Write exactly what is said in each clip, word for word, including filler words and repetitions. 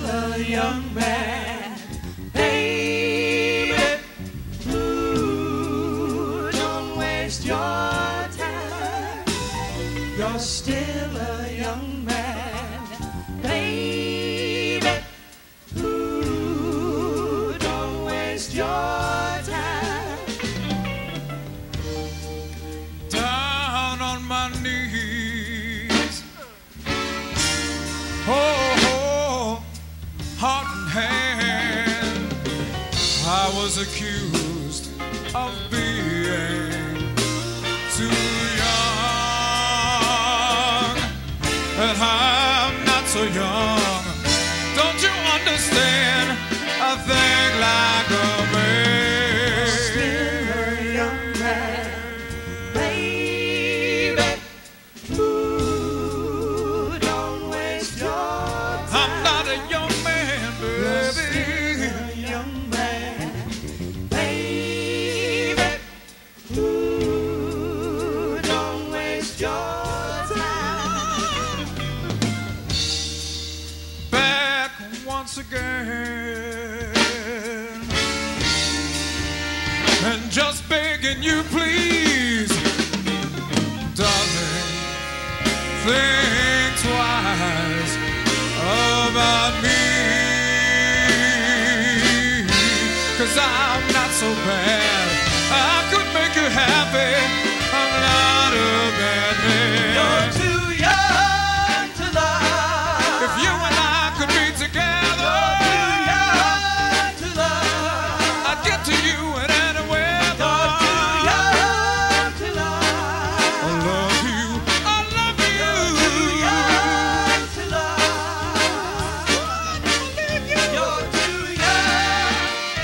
still a young man, baby. Ooh, don't waste your time. You're still a young man, baby. Ooh, don't waste your time. Down on my knees, oh, oh, heart and hand, I was accused of being too young, and I'm not so young. Don't you understand a thing like a man? Still a young man, baby. Ooh, don't waste your time. I'm not a young man, You're baby. still a young man, baby. Ooh, don't waste your time. Back once again, and just begging you, please, darling, think twice about me, 'cause I'm not so bad. I could make you happy. I'm not a bad man. You're too young to love. If you and I could be together, You're too young to love. I'd get to you in any weather. You're too young to love. I love you, I love you. You're too young to love. You're too young.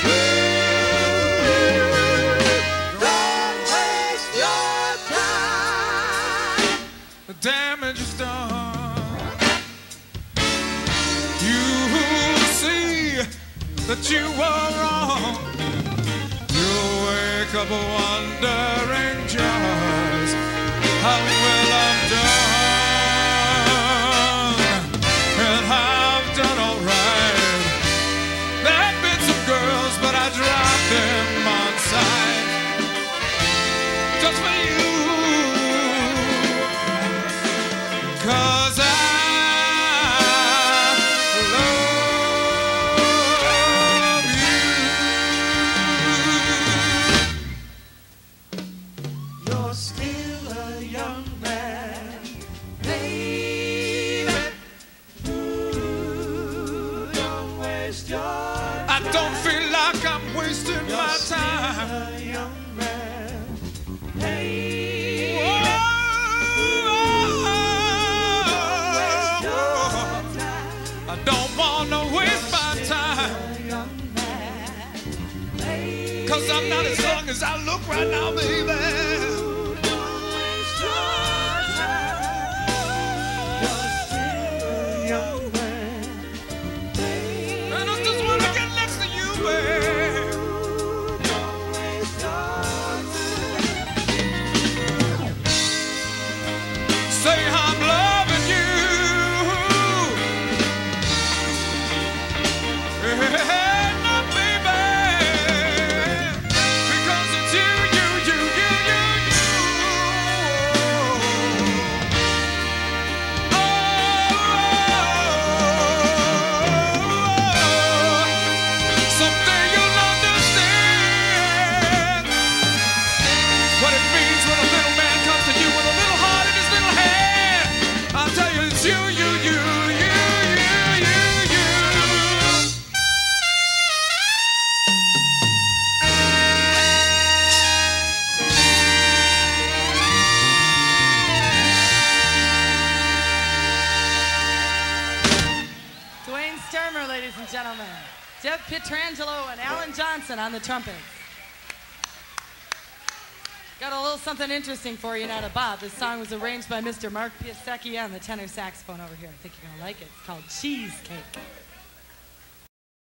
Don't waste your time. The damage is done. You see that you were wrong. You'll wake up wondering just how well I've done. And I've done all right. There have been some girls, but I dropped them on sight. Just for you. 'Cause I love you. You're still a young man, baby. Ooh, don't waste your time. I don't feel like I'm wasting You're my still time. a young man, baby. Whoa. Waste your time. I don't wanna waste my time, A young man, baby. 'cause I'm not as young as I look right now, baby. Don't waste your time. You're still a young man, baby. And I just wanna get next to you, baby. Don't waste your time. Say I'm loving you. Hey, no, baby. Because it's you, you, you, you, you, you. Oh, someday you'll understand what it means when a little man comes to you with a little heart in his little hand. I'll tell you, it's you, you, you, you, you, you, you. Duane Stuermer, ladies and gentlemen. Jeff Pietrangelo and Alan Johnson on the trumpet. Got a little something interesting for you now to Bob. This song was arranged by Mister Mark Piasecki on the tenor saxophone over here. I think you're going to like it. It's called Cheesecake.